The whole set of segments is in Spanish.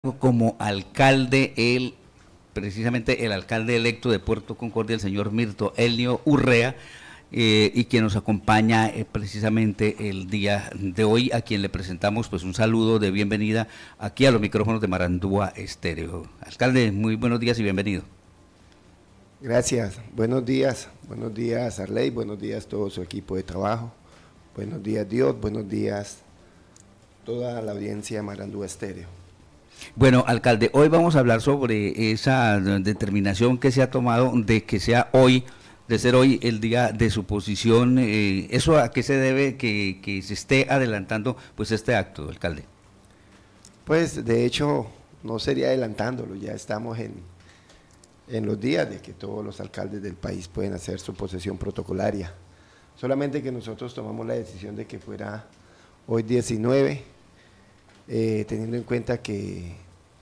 como alcalde, precisamente el alcalde electo de Puerto Concordia, el señor Mirto Elnio Urrea, y quien nos acompaña precisamente el día de hoy, a quien le presentamos pues un saludo de bienvenida aquí a los micrófonos de Marandúa Estéreo. Alcalde, muy buenos días y bienvenido. Gracias, buenos días Arley, buenos días todo su equipo de trabajo, buenos días Dios, buenos días toda la audiencia de Marandúa Estéreo. Bueno, alcalde, hoy vamos a hablar sobre esa determinación que se ha tomado de que sea hoy, de ser hoy el día de su posición. ¿Eso a qué se debe que se esté adelantando pues este acto, alcalde? Pues de hecho no sería adelantándolo, ya estamos en los días de que todos los alcaldes del país pueden hacer su posesión protocolaria, solamente que nosotros tomamos la decisión de que fuera hoy 19, teniendo en cuenta que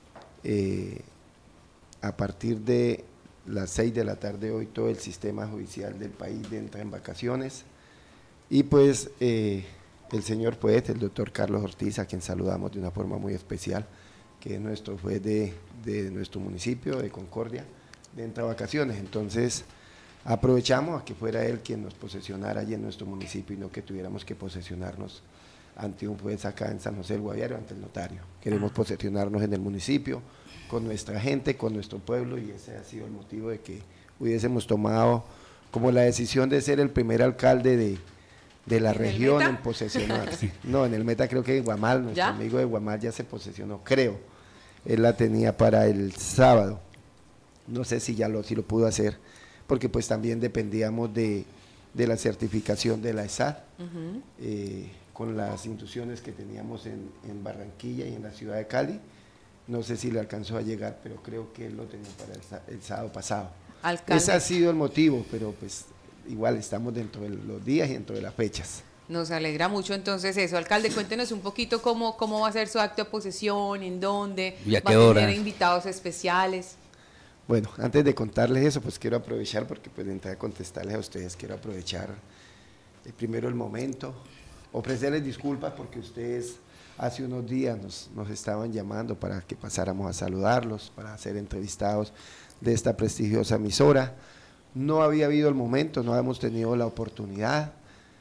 a partir de las 6 de la tarde hoy todo el sistema judicial del país entra en vacaciones y pues el señor juez, el doctor Carlos Ortiz, a quien saludamos de una forma muy especial, que es nuestro juez de nuestro municipio de Concordia, entra a vacaciones, entonces aprovechamos a que fuera él quien nos posesionara allí en nuestro municipio y no que tuviéramos que posesionarnos ante un juez acá en San José del Guaviare, ante el notario. Queremos posesionarnos en el municipio, con nuestra gente, con nuestro pueblo, y ese ha sido el motivo de que hubiésemos tomado como la decisión de ser el primer alcalde de la región en posesionarse. No, en el Meta creo que en Guamal, nuestro amigo de Guamal ya se posesionó, creo. Él la tenía para el sábado. No sé si si lo pudo hacer, porque pues también dependíamos de la certificación de la ESAT, con las instituciones que teníamos en Barranquilla y en la ciudad de Cali. No sé si le alcanzó a llegar, pero creo que él lo tenía para el sábado pasado. Alcalde. Ese ha sido el motivo, pero pues igual estamos dentro de los días y dentro de las fechas. Nos alegra mucho entonces eso. Alcalde, cuéntenos un poquito cómo va a ser su acto de posesión, en dónde, ¿Y a qué hora? ¿Va a tener invitados especiales? Bueno, antes de contarles eso, pues quiero aprovechar, porque pues de entrada a contestarles a ustedes, quiero aprovechar primero el momento, ofrecerles disculpas porque ustedes hace unos días nos estaban llamando para que pasáramos a saludarlos, para ser entrevistados de esta prestigiosa emisora. No había habido el momento, no habíamos tenido la oportunidad.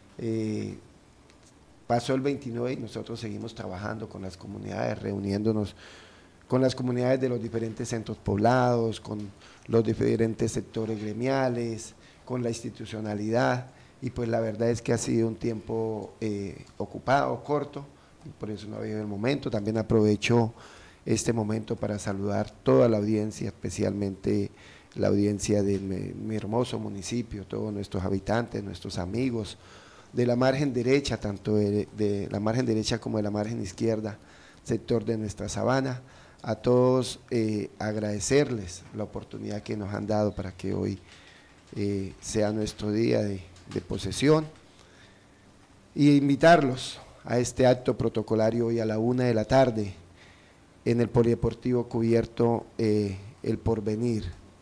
Pasó el 29 y nosotros seguimos trabajando con las comunidades, reuniéndonos con las comunidades de los diferentes centros poblados, con los diferentes sectores gremiales, con la institucionalidad, y pues la verdad es que ha sido un tiempo ocupado, corto, y por eso no ha habido el momento. También aprovecho este momento para saludar toda la audiencia, especialmente la audiencia de mi hermoso municipio, todos nuestros habitantes, nuestros amigos, de la margen derecha, tanto de la margen derecha como de la margen izquierda, sector de nuestra sabana. A todos agradecerles la oportunidad que nos han dado para que hoy sea nuestro día de posesión, y invitarlos a este acto protocolario hoy a la 1 de la tarde en el Polideportivo Cubierto El Porvenir.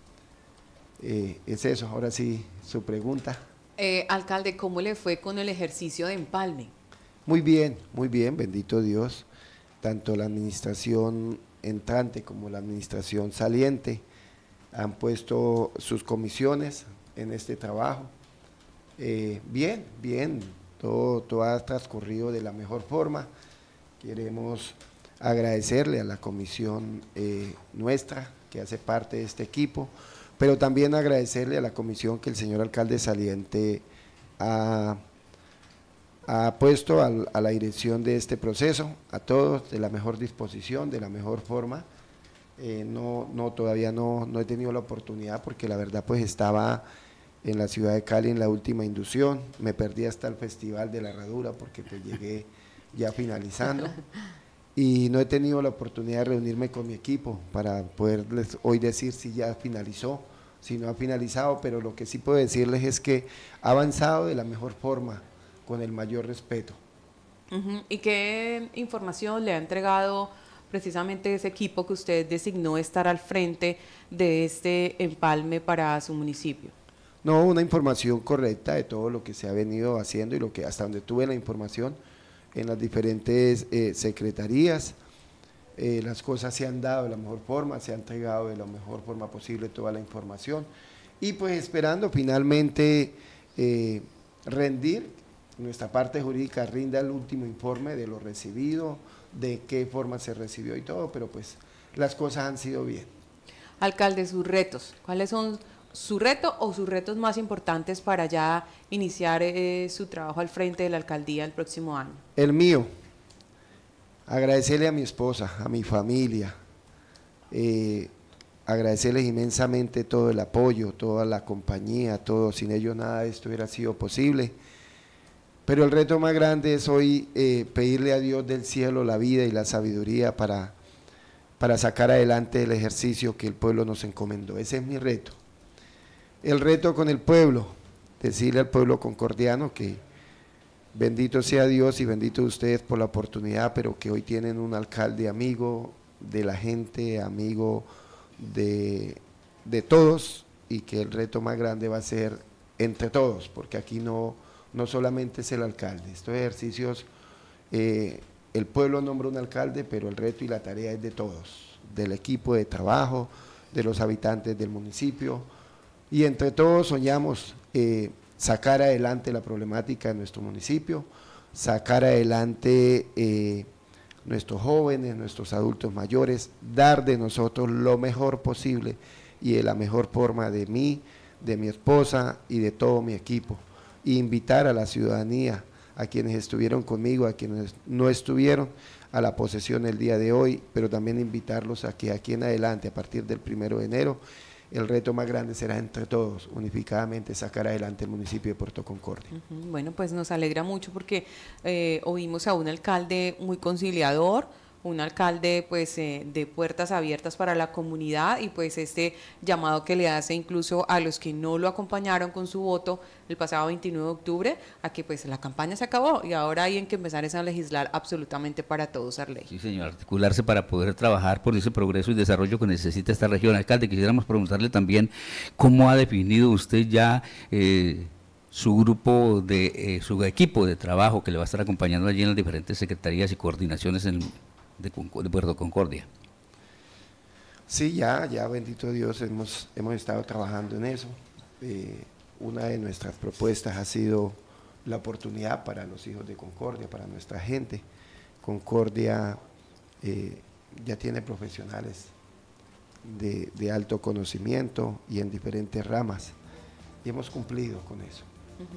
Es eso, ahora sí, su pregunta. Alcalde, ¿cómo le fue con el ejercicio de empalme? Muy bien, bendito Dios. Tanto la administración entrante como la administración saliente han puesto sus comisiones en este trabajo. Bien, todo ha transcurrido de la mejor forma. Queremos agradecerle a la comisión nuestra, que hace parte de este equipo, pero también agradecerle a la comisión que el señor alcalde saliente ha puesto a la dirección de este proceso, a todos de la mejor disposición, de la mejor forma. Todavía no he tenido la oportunidad, porque la verdad pues estaba en la ciudad de Cali en la última inducción, me perdí hasta el Festival de la Herradura porque pues llegué ya finalizando, y no he tenido la oportunidad de reunirme con mi equipo para poderles hoy decir si ya finalizó, si no ha finalizado, pero lo que sí puedo decirles es que ha avanzado de la mejor forma, con el mayor respeto. ¿Y qué información le ha entregado precisamente ese equipo que usted designó estar al frente de este empalme para su municipio? No, una información correcta de todo lo que se ha venido haciendo y lo que hasta donde tuve la información en las diferentes secretarías. las cosas se han dado de la mejor forma, se ha entregado de la mejor forma posible toda la información y pues esperando finalmente rendir, nuestra parte jurídica rinda el último informe de lo recibido, de qué forma se recibió y todo, pero pues las cosas han sido bien. Alcalde, sus retos, ¿cuáles son su reto o sus retos más importantes para ya iniciar su trabajo al frente de la alcaldía el próximo año? El mío, agradecerle a mi esposa, a mi familia, agradecerles inmensamente todo el apoyo, toda la compañía, todo, sin ellos nada de esto hubiera sido posible. Pero el reto más grande es hoy pedirle a Dios del cielo la vida y la sabiduría para sacar adelante el ejercicio que el pueblo nos encomendó. Ese es mi reto. El reto con el pueblo, decirle al pueblo concordiano que bendito sea Dios y bendito ustedes por la oportunidad, pero que hoy tienen un alcalde amigo de la gente, amigo de todos, y que el reto más grande va a ser entre todos, porque aquí no solamente es el alcalde. Estos ejercicios, el pueblo nombra un alcalde, pero el reto y la tarea es de todos, del equipo de trabajo, de los habitantes del municipio, y entre todos soñamos sacar adelante la problemática de nuestro municipio, sacar adelante nuestros jóvenes, nuestros adultos mayores, dar de nosotros lo mejor posible y de la mejor forma de mí, de mi esposa y de todo mi equipo. E invitar a la ciudadanía, a quienes estuvieron conmigo, a quienes no estuvieron, a la posesión el día de hoy, pero también invitarlos a que aquí en adelante, a partir del 1 de enero, el reto más grande será entre todos, unificadamente, sacar adelante el municipio de Puerto Concordia. Bueno, pues nos alegra mucho porque oímos a un alcalde muy conciliador, un alcalde pues de puertas abiertas para la comunidad y pues este llamado que le hace incluso a los que no lo acompañaron con su voto el pasado 29 de octubre a que pues la campaña se acabó y ahora hay en que empezar a legislar absolutamente para todos, Arley. Sí, señor, articularse para poder trabajar por ese progreso y desarrollo que necesita esta región. Alcalde, quisiéramos preguntarle también cómo ha definido usted ya su grupo su equipo de trabajo que le va a estar acompañando allí en las diferentes secretarías y coordinaciones de Puerto Concordia. Sí, ya bendito Dios, hemos estado trabajando en eso. Una de nuestras propuestas ha sido la oportunidad para los hijos de Concordia, para nuestra gente. Concordia ya tiene profesionales de alto conocimiento y en diferentes ramas, y hemos cumplido con eso.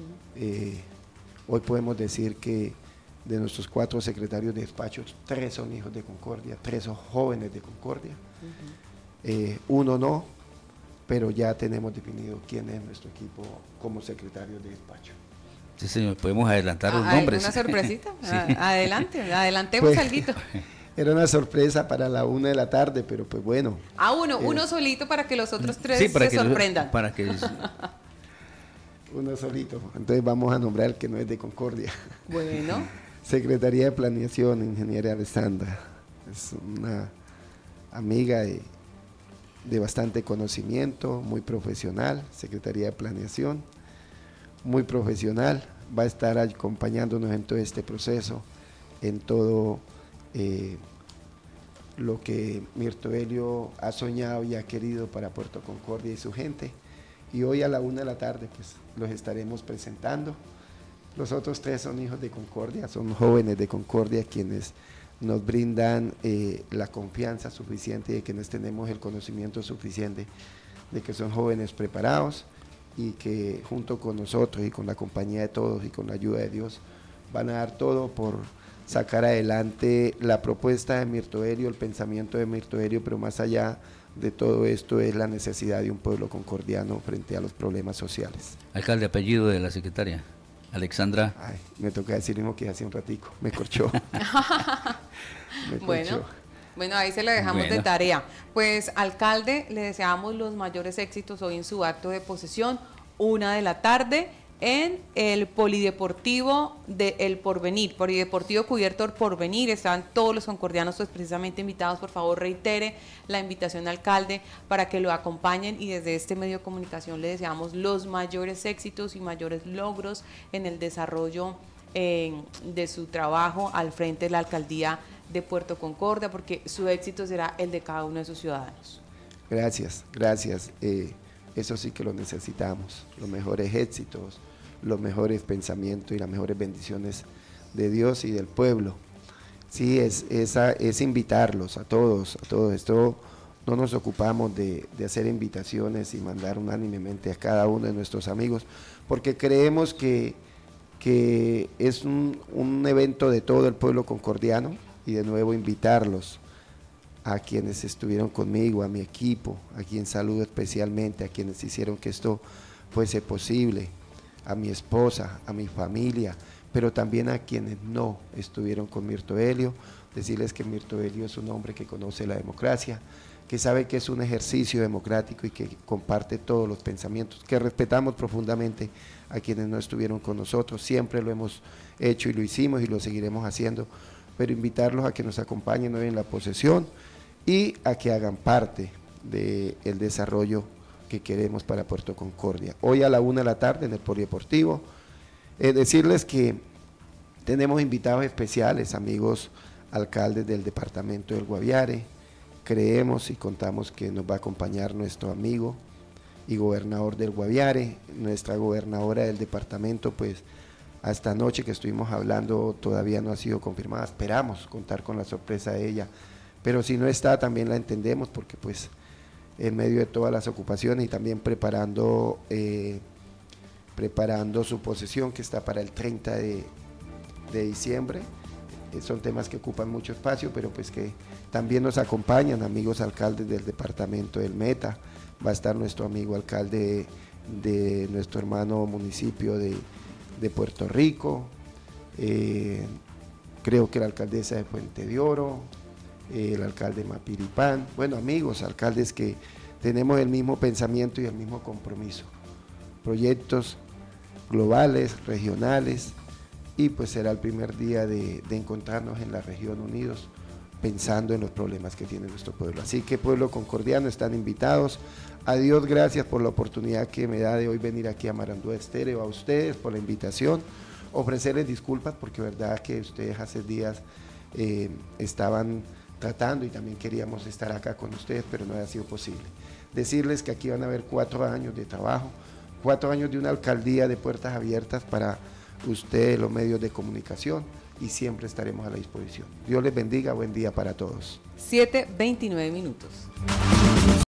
Hoy podemos decir que de nuestros 4 secretarios de despachos, 3 son hijos de Concordia, 3 son jóvenes de Concordia, uno no, pero ya tenemos definido quién es nuestro equipo como secretario de despacho. Sí, señor, podemos adelantar los nombres. ¿Una sorpresita? Sí. Adelantemos pues, alguito. Era una sorpresa para la 1 de la tarde, pero pues bueno. Uno solito para que los otros 3 sí, para se sorprendan. Para que uno solito, entonces vamos a nombrar el que no es de Concordia. Bueno. Secretaría de Planeación, ingeniera Alessandra, es una amiga de bastante conocimiento, muy profesional. Secretaría de Planeación, muy profesional, va a estar acompañándonos en todo este proceso, en todo lo que Mirto Helio ha soñado y ha querido para Puerto Concordia y su gente, y hoy a la 1 de la tarde pues los estaremos presentando. Los otros 3 son hijos de Concordia, son jóvenes de Concordia quienes nos brindan la confianza suficiente de que nos tenemos el conocimiento suficiente de que son jóvenes preparados y que junto con nosotros y con la compañía de todos y con la ayuda de Dios van a dar todo por sacar adelante la propuesta de Mirto Helio, el pensamiento de Mirto Helio, pero más allá de todo esto es la necesidad de un pueblo concordiano frente a los problemas sociales. Alcalde, apellido de la secretaria. Alexandra. Ay, me toca decir lo mismo que hace un ratico, me corchó. Bueno, ahí se le dejamos de tarea. Pues, alcalde, le deseamos los mayores éxitos hoy en su acto de posesión, 1 de la tarde, en el Polideportivo de El Porvenir, Polideportivo cubierto El Porvenir. Están todos los concordianos pues precisamente invitados. Por favor, reitere la invitación, alcalde, para que lo acompañen, y desde este medio de comunicación le deseamos los mayores éxitos y mayores logros en el desarrollo de su trabajo al frente de la alcaldía de Puerto Concordia, porque su éxito será el de cada uno de sus ciudadanos. Gracias, gracias. Eso sí que lo necesitamos, los mejores éxitos, los mejores pensamientos y las mejores bendiciones de Dios y del pueblo. Sí, es invitarlos a todos. Esto no nos ocupamos de hacer invitaciones y mandar unánimemente a cada uno de nuestros amigos, porque creemos que es un evento de todo el pueblo concordiano, y de nuevo invitarlos a quienes estuvieron conmigo, a mi equipo, a quien saludo especialmente, a quienes hicieron que esto fuese posible, a mi esposa, a mi familia, pero también a quienes no estuvieron con Mirto Helio, decirles que Mirto Helio es un hombre que conoce la democracia, que sabe que es un ejercicio democrático y que comparte todos los pensamientos, que respetamos profundamente a quienes no estuvieron con nosotros, siempre lo hemos hecho y lo hicimos y lo seguiremos haciendo, pero invitarlos a que nos acompañen hoy en la posesión y a que hagan parte del desarrollo que queremos para Puerto Concordia. Hoy a la 1 de la tarde en el Polideportivo, decirles que tenemos invitados especiales, amigos alcaldes del departamento del Guaviare. Creemos y contamos que nos va a acompañar nuestro amigo y gobernador del Guaviare, nuestra gobernadora del departamento, pues hasta anoche que estuvimos hablando todavía no ha sido confirmada, esperamos contar con la sorpresa de ella, pero si no está también la entendemos, porque pues en medio de todas las ocupaciones y también preparando su posesión, que está para el 30 de diciembre, son temas que ocupan mucho espacio, pero pues que también nos acompañan amigos alcaldes del departamento del Meta, va a estar nuestro amigo alcalde de nuestro hermano municipio de Puerto Rico, creo que la alcaldesa de Puente de Oro, el alcalde de Mapiripán, bueno, amigos, alcaldes que tenemos el mismo pensamiento y el mismo compromiso, proyectos globales, regionales, y pues será el primer día de encontrarnos en la región unidos, pensando en los problemas que tiene nuestro pueblo. Así que pueblo concordiano, están invitados. A Dios gracias por la oportunidad que me da de hoy venir aquí a Marandúa Estéreo, a ustedes por la invitación, ofrecerles disculpas porque verdad que ustedes hace días estaban tratando y también queríamos estar acá con ustedes, pero no ha sido posible. Decirles que aquí van a haber 4 años de trabajo, 4 años de una alcaldía de puertas abiertas para ustedes, los medios de comunicación, y siempre estaremos a la disposición. Dios les bendiga, buen día para todos. 7:29 minutos.